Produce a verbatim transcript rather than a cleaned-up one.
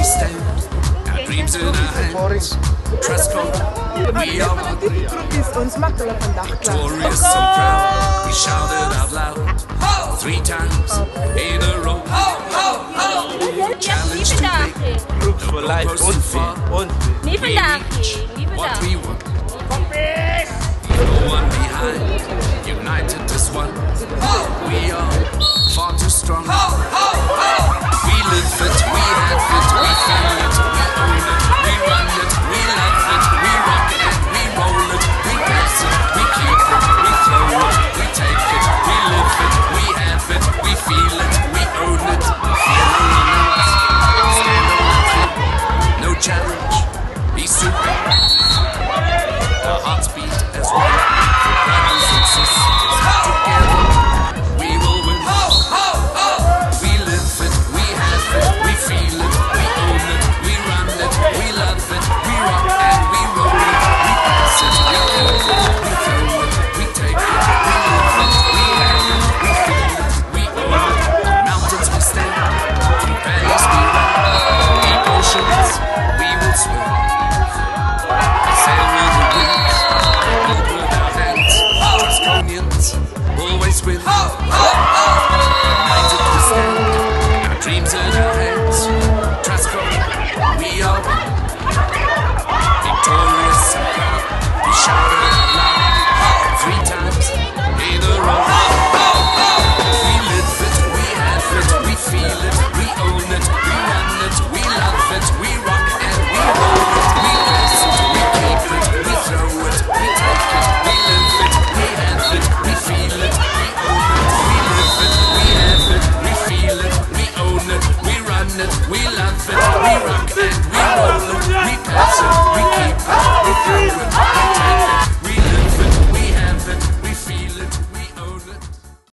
stand, our dreams in our hands. Trustco, we are one. Victorious and proud, we shouted out loud three times in a row. Challenge too big, Crooks for life, no person far. We reach what we want. No one behind, united as one. We are far too strong. We live it, we have it, we feel it, we own it, we run it, we love it, we rock it, we roll it, we pass it, we keep it, we throw it, we take it, we live it, we have it, we feel it, we own it, feel it, stand on our feet, no challenge, be super. Our hearts beat as one, brothers and sisters, together we will win. We live it, we have it, we feel it, we own it, we run it, we love it, we rock and we roll it, we pass it, we keep it, we throw it, we take it, we live it, we have it, we feel it, we own it. On mountains we stand, through valleys we run, deep oceans we will swim. Sail with the winds, build with our hands. Trustconians always win. United we stand, our dreams in our hands. Trustco, we are one. Victorious and proud, we shout it out loud three times in a row. We live it, we have it, we feel it, we own it, we run it, we love it, we rock and we roll it, we pass it, we keep it, we throw it, we take it, we live it, we have it, we feel it, we own it, we live it, we have it, we feel it, we own it, we run it, we love it, we rock